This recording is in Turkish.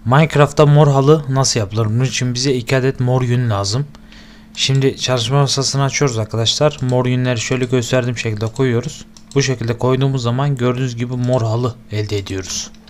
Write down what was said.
Minecraft'ta mor halı nasıl yapılır? Bunun için bize 2 adet mor yün lazım. Şimdi çalışma masasını açıyoruz arkadaşlar. Mor yünleri şöyle gösterdiğim şekilde koyuyoruz. Bu şekilde koyduğumuz zaman gördüğünüz gibi mor halı elde ediyoruz.